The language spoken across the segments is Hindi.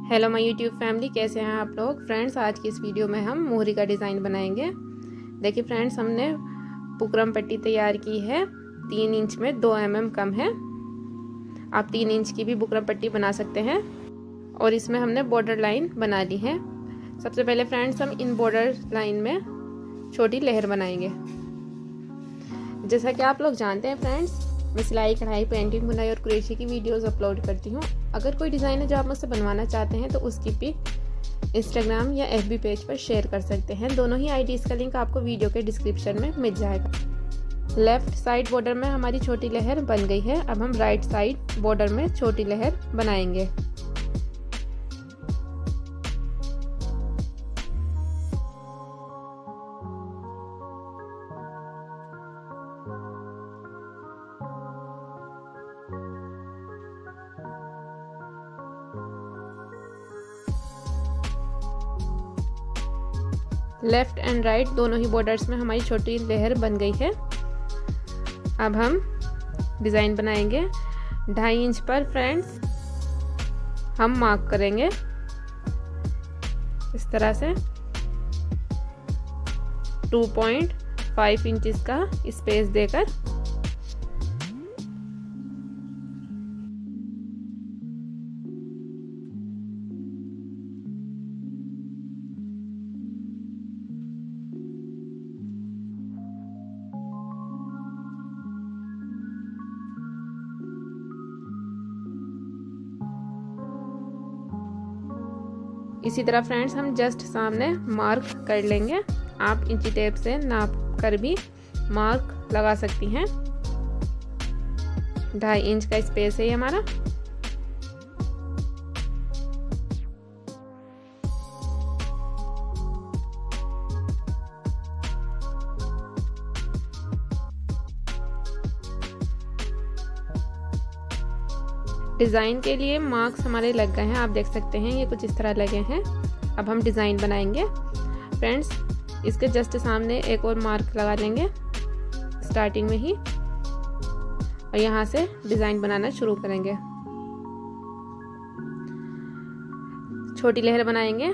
हेलो माय यूट्यूब फैमिली, कैसे हैं आप लोग। फ्रेंड्स, आज की इस वीडियो में हम मोहरी का डिज़ाइन बनाएंगे। देखिए फ्रेंड्स, हमने बुकरम पट्टी तैयार की है 3 इंच में 2 mm कम है। आप 3 इंच की भी बुकरम पट्टी बना सकते हैं। और इसमें हमने बॉर्डर लाइन बना ली है। सबसे पहले फ्रेंड्स, हम इन बॉर्डर लाइन में छोटी लहर बनाएंगे। जैसा कि आप लोग जानते हैं फ्रेंड्स, मैं सिलाई, कढ़ाई, पेंटिंग, बुनाई और क्रोशे की वीडियोस अपलोड करती हूँ। अगर कोई डिज़ाइन है जो आप मुझसे बनवाना चाहते हैं तो उसकी पिक इंस्टाग्राम या FB पेज पर शेयर कर सकते हैं। दोनों ही आईडीज़ का लिंक आपको वीडियो के डिस्क्रिप्शन में मिल जाएगा। लेफ्ट साइड बॉर्डर में हमारी छोटी लहर बन गई है। अब हम राइट साइड बॉर्डर में छोटी लहर बनाएंगे। लेफ्ट एंड राइट दोनों ही बॉर्डर्स में हमारी छोटी लहर बन गई है। अब हम डिज़ाइन बनाएंगे। 2.5 इंच पर फ्रेंड्स हम मार्क करेंगे इस तरह से। 2.5 इंचेस का स्पेस देकर इसी तरह फ्रेंड्स हम जस्ट सामने मार्क कर लेंगे। आप इंची टेप से नाप कर भी मार्क लगा सकती हैं। 2.5 इंच का स्पेस है ये हमारा। डिज़ाइन के लिए मार्क्स हमारे लग गए हैं, आप देख सकते हैं ये कुछ इस तरह लगे हैं। अब हम डिज़ाइन बनाएंगे। फ्रेंड्स, इसके जस्ट सामने एक और मार्क लगा लेंगे स्टार्टिंग में ही, और यहाँ से डिज़ाइन बनाना शुरू करेंगे। छोटी लहर बनाएंगे।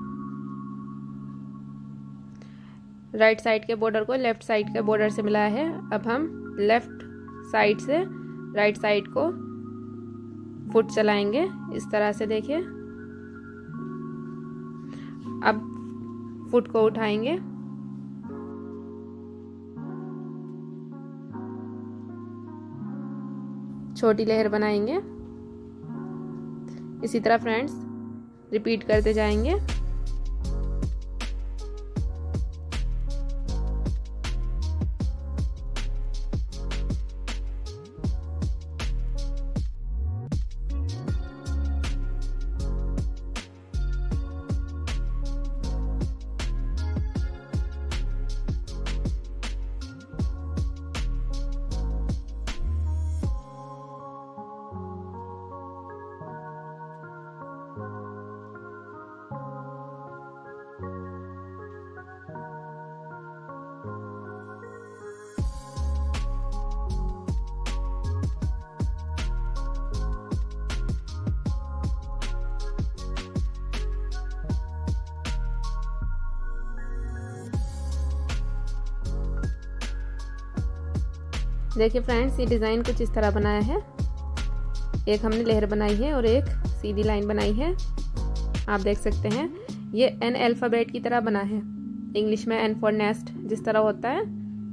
राइट साइड के बॉर्डर को लेफ्ट साइड के बॉर्डर से मिलाया है। अब हम लेफ्ट साइड से राइट साइड को फुट चलाएंगे इस तरह से। देखिए, अब फुट को उठाएंगे। छोटी लहर बनाएंगे। इसी तरह फ्रेंड्स रिपीट करते जाएंगे। देखिए फ्रेंड्स, ये डिज़ाइन कुछ इस तरह बनाया है। एक हमने लहर बनाई है और एक सीधी लाइन बनाई है। आप देख सकते हैं ये N अल्फ़ाबेट की तरह बना है। इंग्लिश में N फॉर नेस्ट जिस तरह होता है।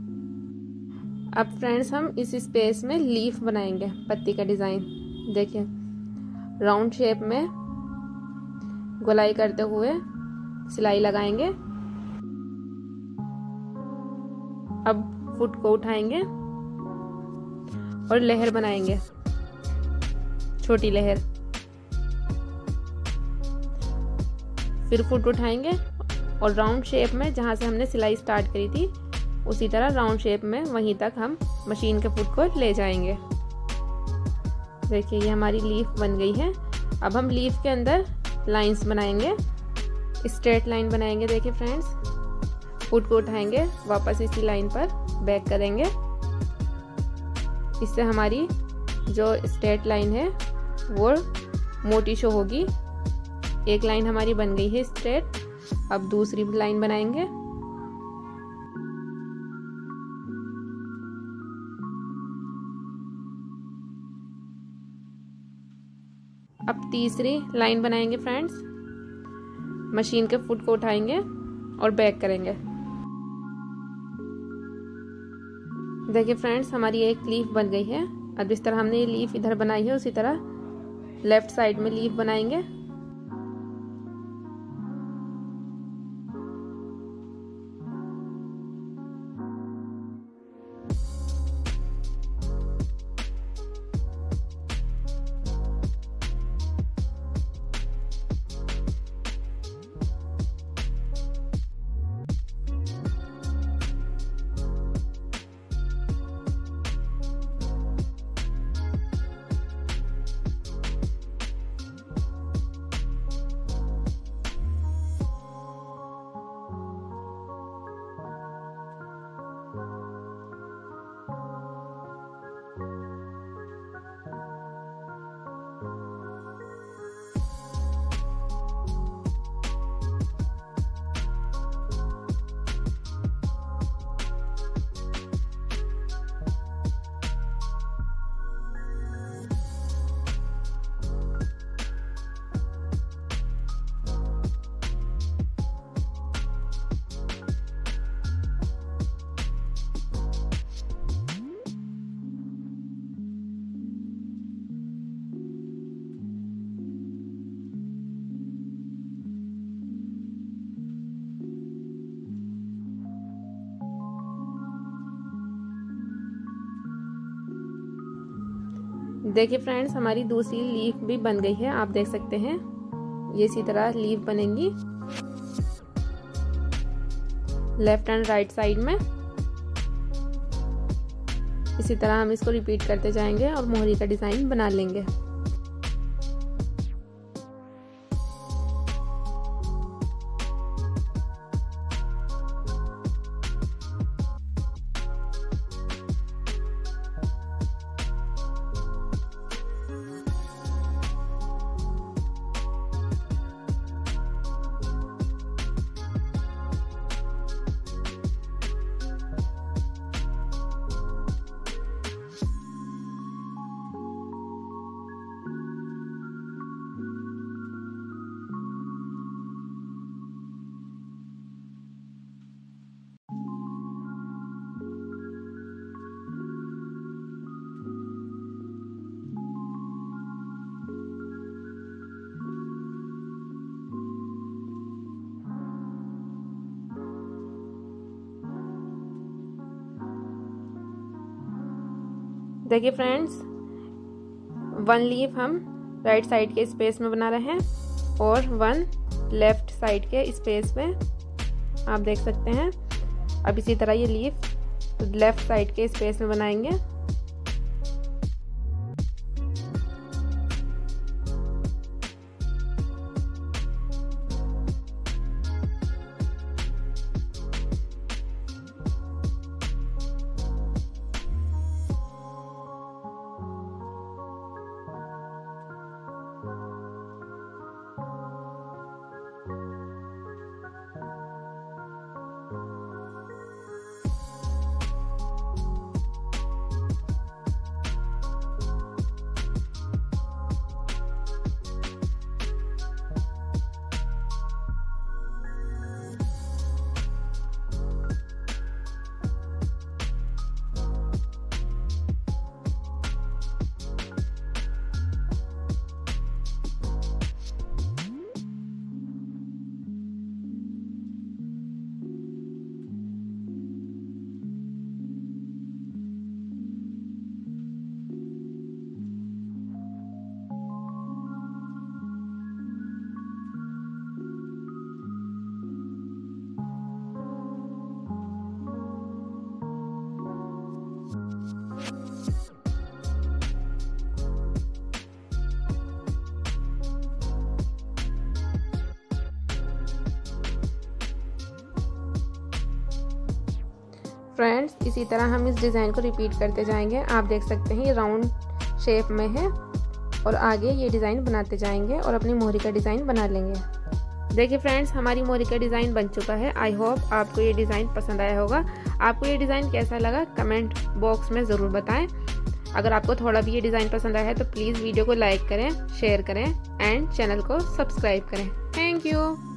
अब फ्रेंड्स हम इस स्पेस में लीफ बनाएंगे, पत्ती का डिज़ाइन। देखिए, राउंड शेप में गोलाई करते हुए सिलाई लगाएंगे। अब फुट को उठाएंगे और लहर बनाएंगे, छोटी लहर। फिर फुट उठाएंगे और राउंड शेप में जहां से हमने सिलाई स्टार्ट करी थी उसी तरह राउंड शेप में वहीं तक हम मशीन के फुट को ले जाएंगे। देखिए, ये हमारी लीफ बन गई है। अब हम लीफ के अंदर लाइंस बनाएंगे, स्ट्रेट लाइन बनाएंगे। देखिए फ्रेंड्स, फुट को उठाएंगे, वापस इसी लाइन पर बैक करेंगे। इससे हमारी जो स्ट्रेट लाइन है वो मोटी शो होगी। एक लाइन हमारी बन गई है स्ट्रेट। अब दूसरी लाइन बनाएंगे। अब तीसरी लाइन बनाएंगे फ्रेंड्स। मशीन के फुट को उठाएंगे और बैक करेंगे। देखिए फ्रेंड्स, हमारी एक लीफ बन गई है। अब जिस तरह हमने ये लीफ इधर बनाई है उसी तरह लेफ्ट साइड में लीफ बनाएंगे। देखिए फ्रेंड्स, हमारी दूसरी लीफ भी बन गई है। आप देख सकते हैं ये इसी तरह लीफ बनेंगी लेफ्ट एंड राइट साइड में। इसी तरह हम इसको रिपीट करते जाएंगे और मोहरी का डिजाइन बना लेंगे। देखिए फ्रेंड्स, 1 लीफ हम राइट साइड के स्पेस में बना रहे हैं और 1 लेफ्ट साइड के स्पेस में। आप देख सकते हैं। अब इसी तरह ये लीफ लेफ्ट साइड के स्पेस में बनाएंगे। फ्रेंड्स, इसी तरह हम इस डिज़ाइन को रिपीट करते जाएंगे। आप देख सकते हैं ये राउंड शेप में है और आगे ये डिज़ाइन बनाते जाएंगे और अपनी मोहरी का डिज़ाइन बना लेंगे। देखिए फ्रेंड्स, हमारी मोहरी का डिज़ाइन बन चुका है। आई होप आपको ये डिज़ाइन पसंद आया होगा। आपको ये डिज़ाइन कैसा लगा कमेंट बॉक्स में ज़रूर बताएं। अगर आपको थोड़ा भी ये डिज़ाइन पसंद आया है तो प्लीज़ वीडियो को लाइक करें, शेयर करें एंड चैनल को सब्सक्राइब करें। Thank you.